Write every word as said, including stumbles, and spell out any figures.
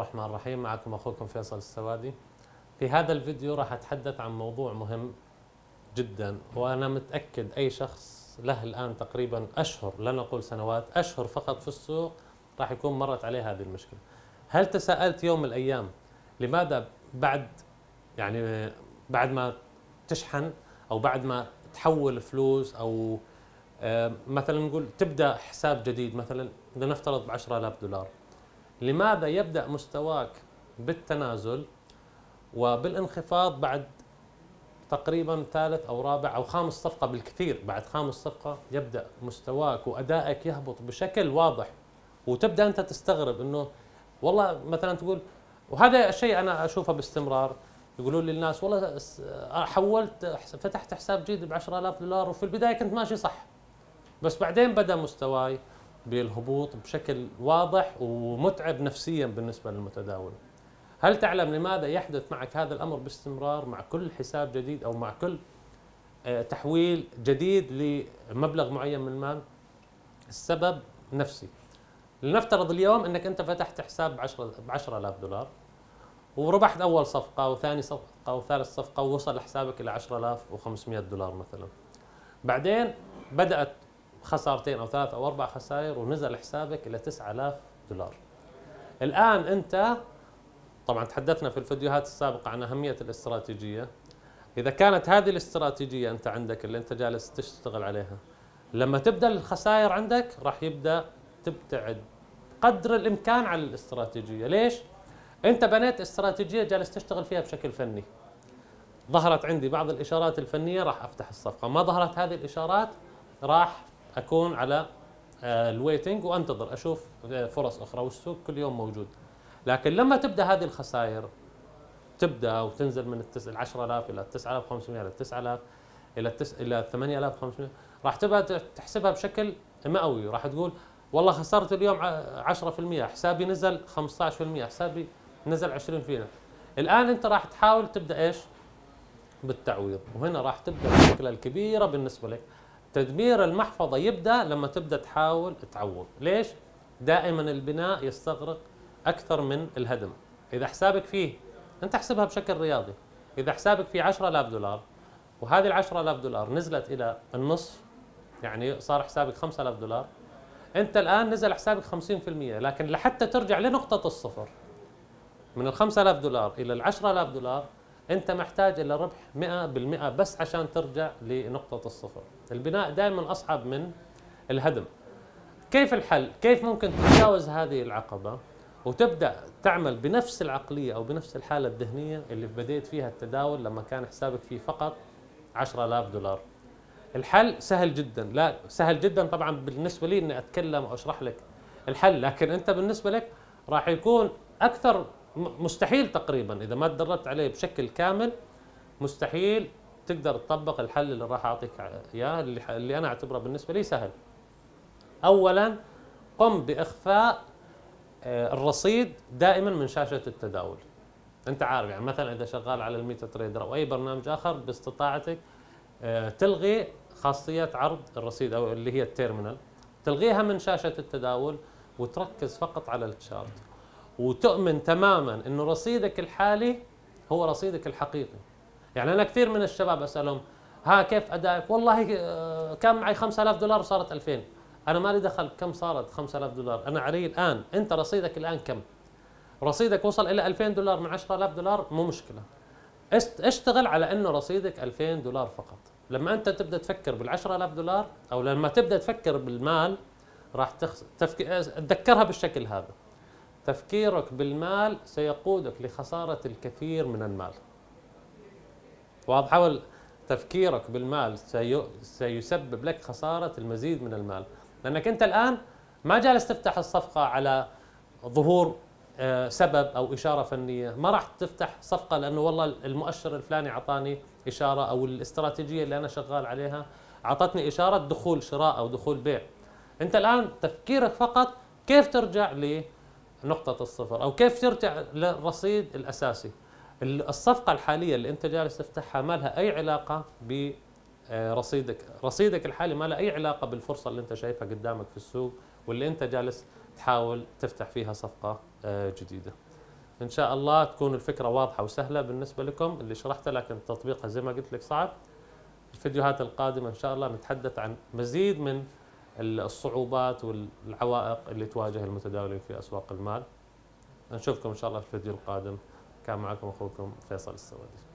الرحمن الرحيم. معكم أخوكم فيصل السوادي. في هذا الفيديو راح أتحدث عن موضوع مهم جدا، وأنا متأكد أي شخص له الآن تقريبا أشهر، لا نقول سنوات، أشهر فقط في السوق راح يكون مرت عليه هذه المشكلة. هل تساءلت يوم من الأيام لماذا بعد يعني بعد ما تشحن أو بعد ما تحول فلوس أو آه مثلا نقول تبدأ حساب جديد، مثلا لنفترض ب عشرة آلاف دولار، لماذا يبدأ مستواك بالتنازل وبالانخفاض بعد تقريبا ثالث أو رابع أو خامس صفقة بالكثير؟ بعد خامس صفقة يبدأ مستواك وأدائك يهبط بشكل واضح، وتبدأ أنت تستغرب إنه والله مثلا تقول، وهذا الشيء أنا أشوفه باستمرار، يقولوا لي الناس والله حولت فتحت حساب جديد ب عشرة آلاف دولار وفي البداية كنت ماشي صح، بس بعدين بدأ مستواي بالهبوط بشكل واضح ومتعب نفسيا بالنسبة للمتداول. هل تعلم لماذا يحدث معك هذا الأمر باستمرار مع كل حساب جديد أو مع كل تحويل جديد لمبلغ معين من المال؟ السبب نفسي. لنفترض اليوم أنك أنت فتحت حساب ب عشرة آلاف دولار وربحت أول صفقة وثاني صفقة وثالث صفقة ووصل حسابك إلى عشرة آلاف وخمسمئة دولار مثلا، بعدين بدأت خسارتين أو ثلاث أو أربع خسائر ونزل حسابك إلى تسعة آلاف دولار. الآن أنت طبعا تحدثنا في الفيديوهات السابقة عن أهمية الاستراتيجية. إذا كانت هذه الاستراتيجية أنت عندك اللي أنت جالس تشتغل عليها، لما تبدأ الخسائر عندك راح يبدأ تبتعد قدر الإمكان عن الاستراتيجية. ليش؟ أنت بنيت استراتيجية جالس تشتغل فيها بشكل فني، ظهرت عندي بعض الإشارات الفنية راح أفتح الصفقة، ما ظهرت هذه الإشارات راح أكون على الويتنج وأنتظر أشوف فرص أخرى، والسوق كل يوم موجود. لكن لما تبدأ هذه الخسائر تبدأ وتنزل من عشرة آلاف إلى تسعة آلاف وخمسمئة إلى تسعة آلاف إلى تس... إلى ثمانية آلاف وخمسمئة، راح تبدأ تحسبها بشكل مئوي، راح تقول والله خسرت اليوم عشرة بالمئة، حسابي نزل خمسة عشر بالمئة، حسابي نزل عشرين بالمئة. الآن أنت راح تحاول تبدأ إيش؟ بالتعويض، وهنا راح تبدأ المشكلة الكبيرة بالنسبة لك. تدمير المحفظة يبدأ لما تبدأ تحاول تعوض. ليش؟ دائما البناء يستغرق أكثر من الهدم. إذا حسابك فيه، أنت احسبها بشكل رياضي، إذا حسابك فيه عشرة آلاف دولار وهذه ال عشرة آلاف دولار نزلت إلى النصف، يعني صار حسابك خمسة آلاف دولار، أنت الآن نزل حسابك خمسين بالمئة، لكن لحتى ترجع لنقطة الصفر من ال خمسة آلاف دولار إلى ال عشرة آلاف دولار أنت محتاج إلى ربح مئة بالمئة بس عشان ترجع لنقطة الصفر. البناء دائما أصعب من الهدم. كيف الحل؟ كيف ممكن تتجاوز هذه العقبة وتبدأ تعمل بنفس العقلية أو بنفس الحالة الذهنية اللي بديت فيها التداول لما كان حسابك فيه فقط عشرة آلاف دولار؟ الحل سهل جدا، لا سهل جدا طبعا بالنسبة لي إني أتكلم وأشرح لك الحل، لكن أنت بالنسبة لك راح يكون أكثر مستحيل تقريبا إذا ما تدربت عليه بشكل كامل، مستحيل تقدر تطبق الحل اللي راح أعطيك إياه اللي, اللي أنا أعتبره بالنسبة لي سهل. أولا قم بإخفاء الرصيد دائما من شاشة التداول. أنت عارف يعني مثلا إذا شغال على الميتا تريدر أو أي برنامج آخر باستطاعتك تلغي خاصية عرض الرصيد أو اللي هي التيرمينال، تلغيها من شاشة التداول وتركز فقط على الشارت، وتؤمن تماما انه رصيدك الحالي هو رصيدك الحقيقي. يعني انا كثير من الشباب اسالهم ها كيف ادائك؟ والله كان معي خمسة آلاف دولار وصارت ألفين. انا مالي دخل كم صارت خمسة آلاف دولار، انا علي الان. انت رصيدك الان كم؟ رصيدك وصل الى ألفين دولار من عشرة آلاف دولار، مو مشكله، اشتغل على انه رصيدك ألفين دولار فقط. لما انت تبدا تفكر بال عشرة آلاف دولار او لما تبدا تفكر بالمال راح تخس... تفك... تذكرها بالشكل هذا. تفكيرك بالمال سيقودك لخسارة الكثير من المال. واضح؟ حاول تفكيرك بالمال سي... سيسبب لك خسارة المزيد من المال، لأنك أنت الآن ما جالس تفتح الصفقة على ظهور سبب أو إشارة فنية، ما راح تفتح صفقة لأنه والله المؤشر الفلاني أعطاني إشارة أو الاستراتيجية اللي أنا شغال عليها أعطتني إشارة دخول شراء أو دخول بيع. أنت الآن تفكيرك فقط كيف ترجع لنقطة الصفر أو كيف ترجع للرصيد الأساسي. الصفقة الحالية اللي أنت جالس تفتحها ما لها أي علاقة برصيدك، رصيدك الحالي ما له أي علاقة بالفرصة اللي أنت شايفها قدامك في السوق واللي أنت جالس تحاول تفتح فيها صفقة جديدة. إن شاء الله تكون الفكرة واضحة وسهلة بالنسبة لكم اللي شرحتها، لكن تطبيقها زي ما قلت لك صعب. الفيديوهات القادمة إن شاء الله نتحدث عن مزيد من الصعوبات والعوائق اللي تواجه المتداولين في أسواق المال. نشوفكم إن شاء الله في الفيديو القادم. كان معكم أخوكم فيصل السوادي.